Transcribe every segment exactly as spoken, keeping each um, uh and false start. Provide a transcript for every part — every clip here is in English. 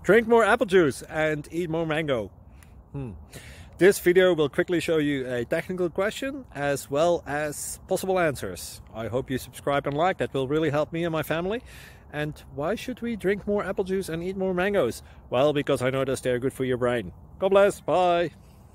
Drink more apple juice and eat more mango. Hmm. This video will quickly show you a technical question as well as possible answers. I hope you subscribe and like, that will really help me and my family. And why should we drink more apple juice and eat more mangoes? Well, because I noticed they're good for your brain. God bless, bye!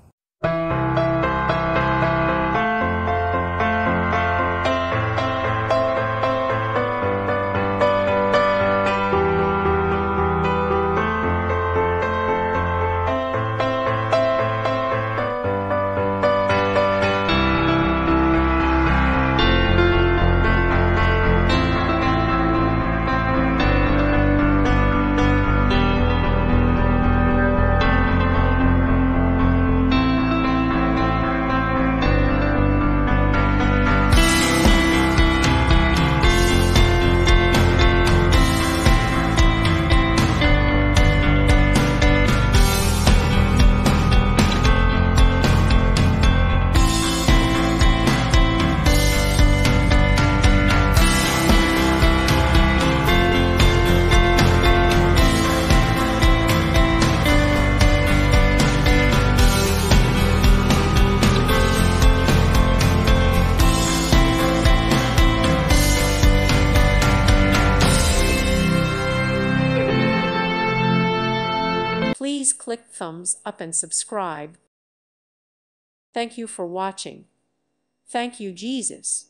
Please click thumbs up and subscribe. Thank you for watching. Thank you, Jesus.